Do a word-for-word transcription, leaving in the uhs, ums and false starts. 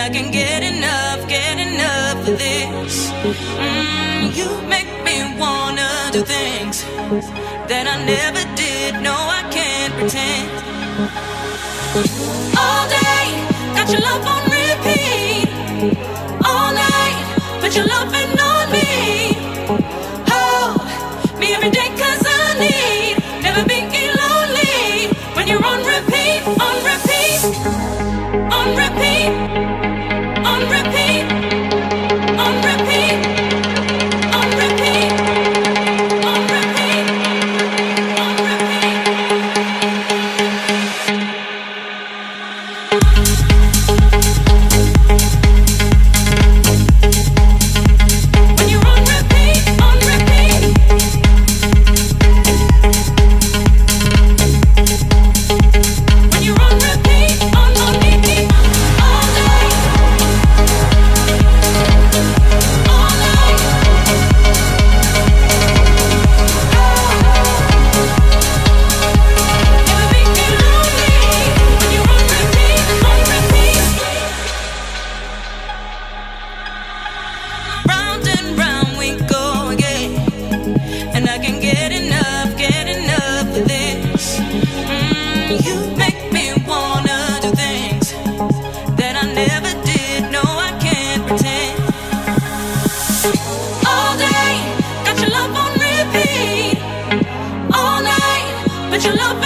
I can't get enough, get enough of this. Mm, you make me wanna do things that I never did. No, I can't pretend. All day, got your love on repeat. All night, put your loving on me. Hold me every day, cause I need never be lonely when you're on repeat, on repeat, on repeat, on repeat, on repeat, on repeat, on repeat, on repeat. When you're on repeat, on repeat. When you're on repeat, on repeat, all day, all night. Never be lonely when you're on repeat, on repeat. Round and round we go again, and I can't get enough, get enough of this. Mm, you make me wanna do things that I never did. No, I can't pretend. All day, got your love on repeat. All night, but your love